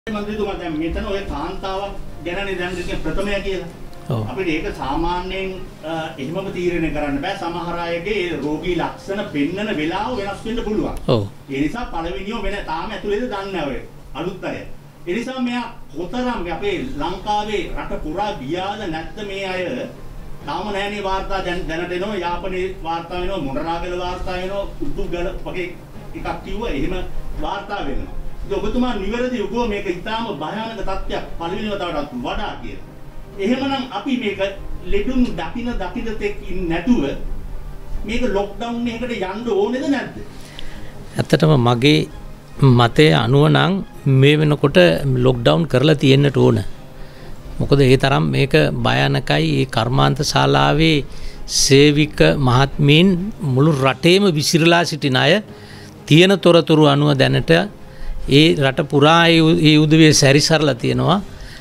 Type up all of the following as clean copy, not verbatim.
මන්ත්‍රීතුමා දැන් මෙතන ඔය කාන්තාවක් ගැනනේ දැන් ඉතින් ප්‍රථමය කියලා. ඔව්. අපිට ඒක සාමාන්‍යයෙන් එහෙමම තීරණය කරන්න බෑ. සමහර අයගේ රෝගී ලක්ෂණ පෙන්වන වෙලාව වෙනස් වෙන්න පුළුවන්. ඔව්. ඒ නිසා පළවෙනිව වෙන තාම ඇතුළේද දන්නේ නැහැ ඔය අලුත් අය. ඒ නිසා මෙයා කොතරම් අපේ ලංකාවේ රට පුරා ගියාද නැත්ද මේ අය තාම නැහැනේ වාර්තා දැනට එනවා. යාපනයේ වාර්තා වෙනවා, මොනරාගල වාර්තා වෙනවා, උඩුගල වගේ එකක් කිව්වා. එහෙම වාර්තා වෙනවා. ඔබතුමා නිවැරදි උගෝ මේක ඉතාම භයානක තත්ත්වයක් පළවෙනි වතාවටත් වඩා කියලා. එහෙමනම් අපි මේක ලෙඩුන් දකින්න තෙක් නැතුව මේක ලොක්ඩවුන් එකකට යන්න ඕනේද නැද්ද? ඇත්තටම මගේ මතය අනුව නම් මේ වෙනකොට ලොක්ඩවුන් කරලා තියෙන්නට ඕන. මොකද ඒ තරම් මේක භයානකයි. ඒ කර්මාන්ත ශාලාවේ සේවික මහත්මීන් මුළු රටේම විසිරලා සිටින අය තියෙන තොරතුරු අනුව දැනට ඒ රට පුරා ඒ උදවිය සැරිසරලා තියෙනවා.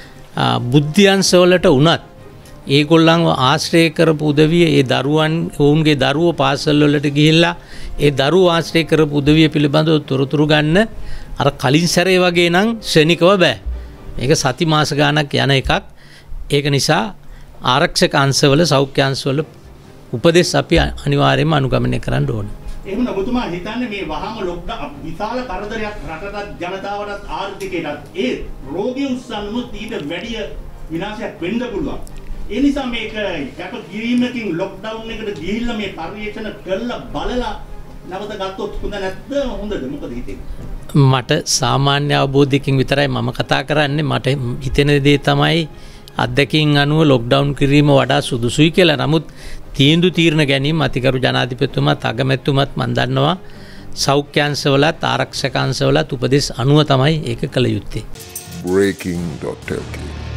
බුද්ධ්‍යංශවලට වුණත් ඒගොල්ලන්ව ආශ්‍රය කරපු උදවිය ඒ දරුවන් ඔවුන්ගේ දරුවෝ පාසල් වලට ගිහිල්ලා ඒ දරුවෝ ආශ්‍රය කරපු උදවිය පිළිබඳව තොරතුරු ගන්න අර කලින් සැරේ වගේ නම් ශ්‍රේණිකව බෑ. මේක සති මාස ගාණක් යන එකක්. ඒක නිසා ආරක්ෂක අංශවල සෞඛ්‍ය අංශවල උපදෙස් අපි අනිවාර්යයෙන්ම අනුගමනය කරන්න ඕනේ. එහෙනම් ඔබතුමා හිතන්නේ මේ වහම ලොක්ඩවුන් විශාල කරදරයක් රටට ජනතාවටත් ආර්ථිකයටත් ඒ රෝගී උස්සන්නොත් ඊට වැඩි විනාශයක් වෙන්න පුළුවන්. ඒ නිසා මේක යට කිරීමකින් ලොක්ඩවුන් එකට ගිහිල්ලා මේ පරිේෂණ කළා බලලා නැවත ගත්තොත් හොඳ නැද්ද හොඳද මොකද හිතෙන්නේ? මට සාමාන්‍ය අවබෝධයකින් විතරයි මම කතා කරන්නේ. මට හිතෙන දේ තමයි අත්දැකීම් අනුව ලොක්ඩවුන් කිරීම වඩා සුදුසුයි කියලා. නමුත් තීරණ ගැනීම අතිගරු ජනාධිපතිතුමාත් අගමැතිතුමාත් මම දන්නවා සෞඛ්‍ය අංශවලත් ආරක්ෂක අංශවලත් උපදෙස් අනුව තමයි ඒක කළ යුත්තේ. breaking.lk